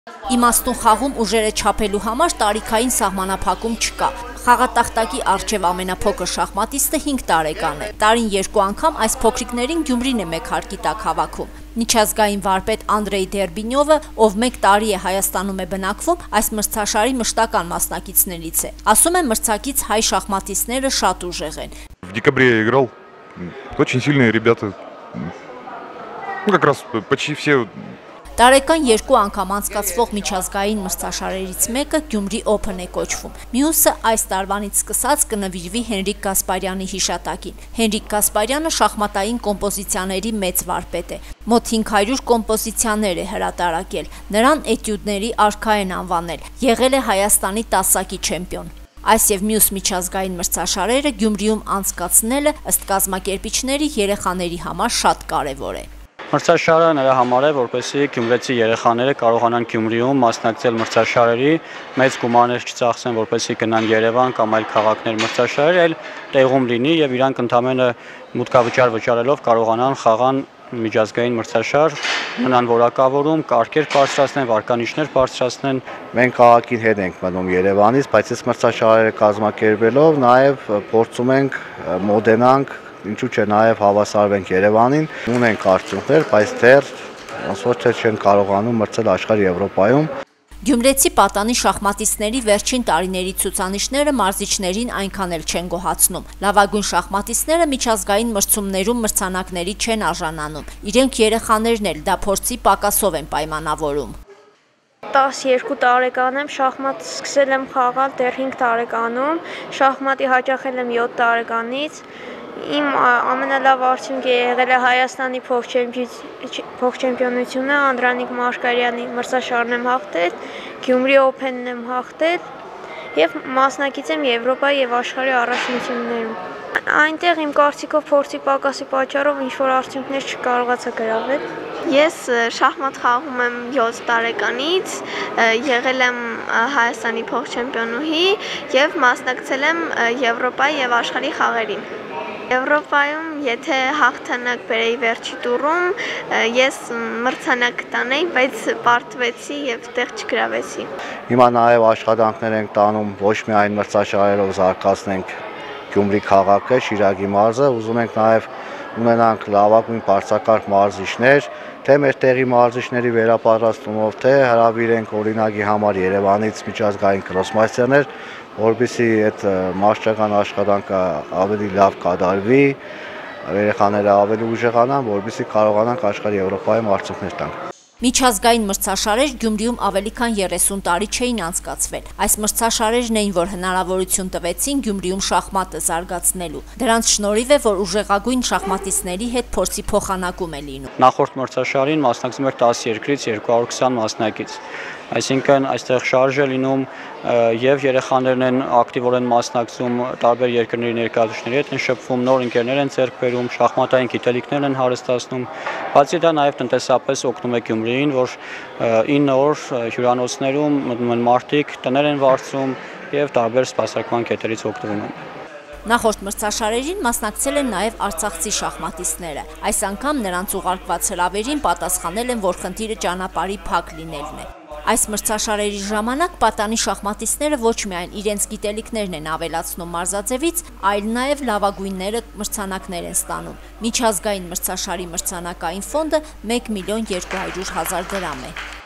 Իմաստուն խաղում ուժերը չափելու համար տարիքային սահմանափակում չկա։ Խաղատախտակի առջև ամենափոքր շախմատիստը 5 տարեկան է։ Տարին 2 անգամ այս փոքրիկներին Գյումրին է մեկ հարկի տակ հավաքում։ Միջազգային վարպետ Անդրեյ Դերբինյովը, ով 1 տարի է Հայաստանում է բնակվում, այս մրցաշարի մշտական մասնակիցներից է։ Ասում է, մրցակից հայ շախմատիստները շատ ուժեղ են։ В декабре я играл, очень сильные ребята, как раз почти все. Տարեկան 2 անգամ անցկացվող միջազգային մրցաշարերից մեկը Գյումրի Open է կոչվում։ Մյուսը այս տարվանից սկսած կնվիրվի Հենրիկ Գասպարյանի հիշատակին։ Հենրիկ Գասպարյանը շախմատային կոմպոզիցիաների մեծ վարպետ է։ Մոտ 500 կոմպոզիցիաներ է հրատարակել։ Նրան էտյուդների արքա են անվանել։ Եղել է Հայաստանի տասակի չեմպիոն։ Այս եւ մյուս միջազգային մրցաշարերը Գյումրիում անցկացնելը ըստ կազմակերպիչների երեխաների համար շատ կարեւոր է։ Մրցաշարը նրա համար է, որպեսզի գյումրեցի երեխաները կարողանան Գյումրիում մասնակցել մրցաշարերի, մեծ գումարներ չծախսեն, որպեսզի գնան Երևան կամ այլ քաղաքներ մրցաշարեր, այլ տեղում լինի եւ իրանք ընդամենը մուտքավճար վճարելով կարողանան խաղան միջազգային մրցաշար, մնան որակավորում, կարգեր բարձրացնեն, վարկանիշներ բարձրացնեն։ Մենք քաղաքին հետ ենք մնում Երևանից, բայց այս մրցաշարերը կազմակերպելով նաեւ փորձում ենք մոդենանք, ինչու՞ չէ նաև հավասարվենք Երևանին, ունենք արդյունքներ, բայց դեռ ոնց որ թե չեն կարողանում մրցել աշխարհի Եվրոպայում։ Գյումրեցի պատանի շախմատիստների վերջին տարիների ցուցանիշները մարզիչներին այնքան էլ չեն գոհացնում։ Լավագույն շախմատիստները միջազգային մրցումներում մրցանակների չեն արժանանում։ Իրենք երեխաներն էլ դա փորձի պակասով են պայմանավորում։ 12 տարեկան եմ, շախմատ սկսել եմ խաղալ դեռ 5 տարեկանում, շախմատի հաճախել եմ 7 տարեկանից։ Իմ ամենալավ արդյունքը եղել է Հայաստանի փոխչեմպիոնությունը, Անդրանիկ Մաշկարյանի մրցաշարն եմ հաղթել, Գյումրի Օփենն եմ հաղթել եւ մասնակից եմ Եվրոպայի եւ աշխարհի առաջնություններում։ Այնտեղ իմ կարծիքով փորձի պակասի պատճառով ինչ-որ արդյունքներ չկարողացա գրավել։ Ես շախմատ խաղում եմ 7 տարեկանից, եղել եմ Հայաստանի փոխչեմպիոնուհի եւ մասնակցել եմ Եվրոպայի եւ աշխարհի խաղերին։ Եվրոպայում, եթե հաղթանակ բերեի վերջի տուրում, ես մրցանակ տանեի, բայց պարտվեցի եւ տեղ չգրավեցի։ Հիմա նաեւ աշխատանքներ ենք տանում ոչ միայն մրցաշարերով զարգացնենք Գյումրի քաղաքը, Շիրակի մարզը, ուզում ենք նաեւ ունենանք լավագույն բարձրակարգ մարզիչներ, թե մեր տեղի մարզիչների վերապատրաստումով, թե հրավիրենք օրինակի համար Երևանից միջազգային կրոսմայստերներ, որպեսզի այդ մարզչական աշխատանքը ավելի լավ կատարվի, երեխաները ավելի ուժեղանան, որպեսզի կարողանանք աշխարհի Եվրոպայում արդյունքներ տանք։ Միջազգային մրցաշարեր Գյումրիում ավելի քան 30 տարի չէին անցկացվել։ Այս մրցաշարերն էին, որ հնարավորություն տվեցին Գյումրիում շախմատը զարգացնելու։ Դրանց շնորհիվ է, որ ուժեղագույն շախմատիստների հետ փորձի փոխանակում է լինում։ Նախորդ մրցաշարին մասնակցում էր 10 երկրից 220 մասնակից։ Այսինքն այստեղ շարժ է լինում եւ երեխաներն են ակտիվորեն մասնակցում, տարբեր երկրների ներկայացուցիչների հետ են շփվում, նոր ընկերներ են ձեռք բերում, շախմատային գիտելիքներ են հարստացնում։ Բացի դա նաեւ տնտեսապես օգնում է Գյումրիին, որ 9 օր հյուրանոցներում մտնում են մարդիկ, տներ են վարձում եւ տարբեր սպասարկման կետերից օգտվում են։ Նախորդ մրցաշարերին մասնակցել են նաև արցախցի շախմատիստները։ Այս անգամ նրանց ուղարկված հրավերին պատասխանել են, որ խնդիրը ճանապարհի փակ լինելն է։ Այս մրցաշարերի ժամանակ պատանի շախմատիստները ոչ միայն իրենց գիտելիքներն են ավելացնում մարզաձևից, այլ նաև լավագույնները մրցանակներ են ստանում։ Միջազգային մրցաշարի մրցանակային ֆոնդը 1 միլիոն 200 հազար դրամ է։